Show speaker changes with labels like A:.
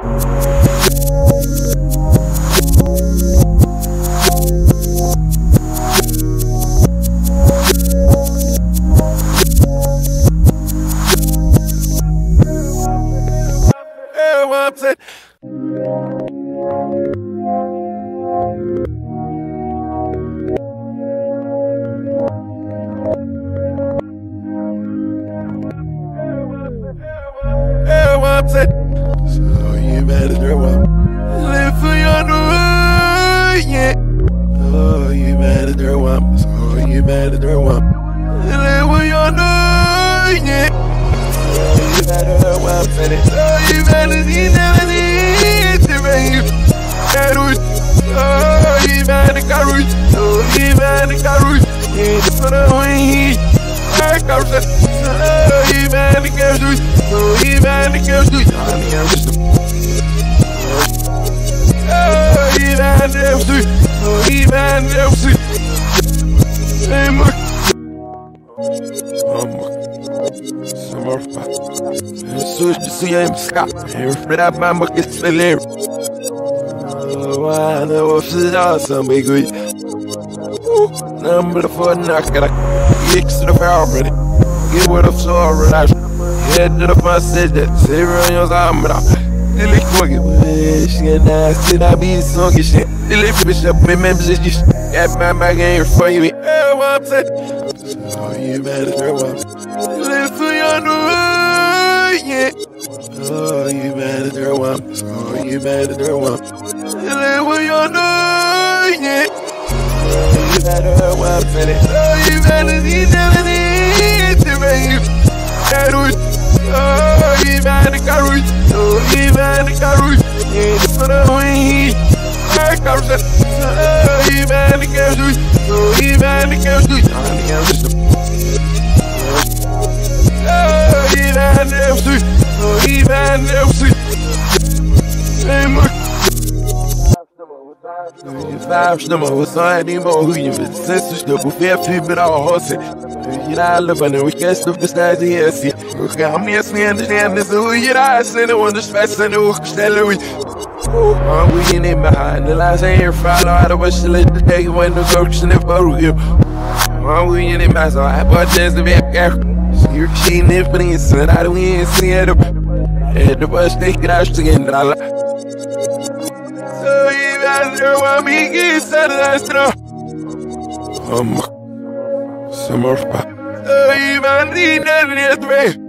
A: So you better do what? Live for your new, yeah. Oh, you better do what? So you better do what? Live for your new, yeah. Oh, you better do what? So you better see never need to bring oh, you better carry. Oh, you better carry. It's for the way. I can't oh, you better carry. Oh, you better carry. I'm just oh, you better carry. Oh, you better carry. Hey, look. Summer fat. So you see I'm scat. Here for that man, but it's the lyric. Oh, I know if it's awesome, big good. Number 4, knock it. X to the power, ready. Get what I'm sorry. Head to the passage, zero years I'm out. The lick monkey, she and I said I be song shit. The lick fish up, remember this. Got my bag in for you. Oh, I'm set. So you better throw up. Live for your new, yeah. Oh, you better throw up. So you better throw up. Live for your new, yeah. Oh, you better throw up. Oh, you better see never need to bring you. Oh, you better carry. Oh, you better carry. It's for the way. I can't oh, you better carry. Oh, you better carry. I'm just oh, you better carry. Oh, you better carry. Hey, look. Vibes nummer hos en who you vil sense på flere fiber av oss. You know, but we can't stop the stars here. See, we can't miss me understand this. Who you are, send it on the space and who stellar with. Oh, we in behind the last year, follow out of us to let the day when the folks in the photo you. Oh, we in my so I bought chance to be a girl. You're cheating if it ain't so I don't even see it. And the bus take it out to get $1. So you better want me get started. Summer fat. Oh, you better need that.